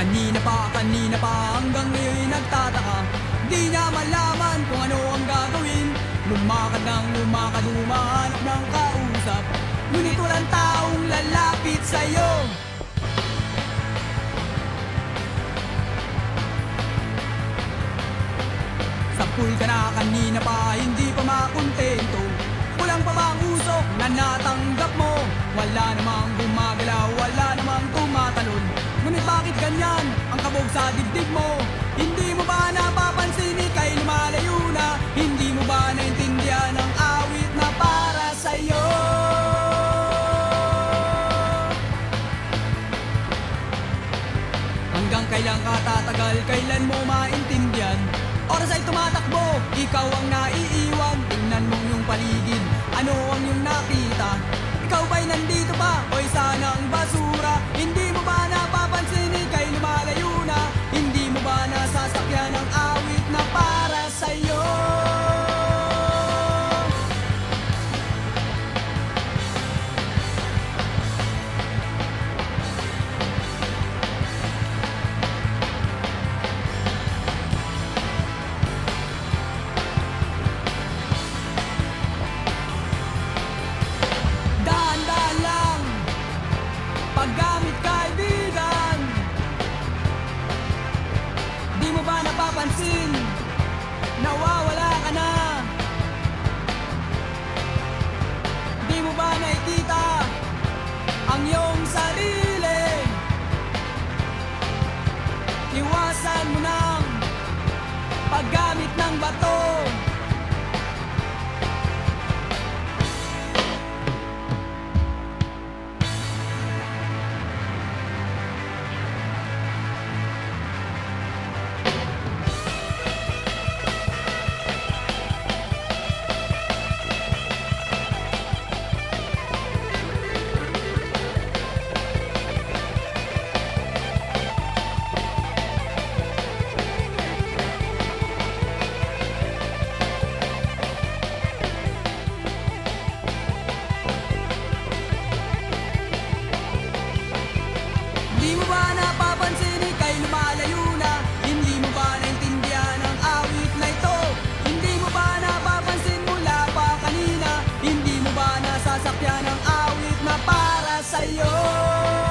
Kanina pa hanggang ngayon nagtataka. Di niya malaman kung ano ang gagawin. Lumakad ng lumakad, humahanap ng kausap. Ngunit walang taong lalapit sa'yo. Sapul ka na kanina pa, hindi pa makontento. Walang pa bang usok na natanggap mo? Wala namang gumagalaw, wala namang tumatalon. Ngunit bakit ganyan ang kabog sa dibdib mo? Hindi mo ba napapansin ika'y lumalayo na? Hindi mo ba naintindihan ang awit na para sa'yo? Hanggang kailan ka tatagal, kailan mo maintindihan? Oras ay tumatakbo, ikaw ang naiiwan. Tingnan mong yung paligid, ano ang iyong nakita? Ikaw ba'y nandito pa o isa ng basura? Hindi mo ba napapansin ika'y lumalayo na? Hindi mo ba nasasakyan ang awit na para sa'yo? Paggamit kaibigan, di mo ba napapansin? Nawawala ka na. Di mo ba nakikita ang iyong sarili? Iwasan mo ng paggamit ng bato. Di mo ba napapansin ika'y lumalayo na? Hindi mo ba naintindihan ang awit na ito? Hindi mo ba napapansin mula pa kanina? Hindi mo ba nasasakyan ang awit na para sa'yo?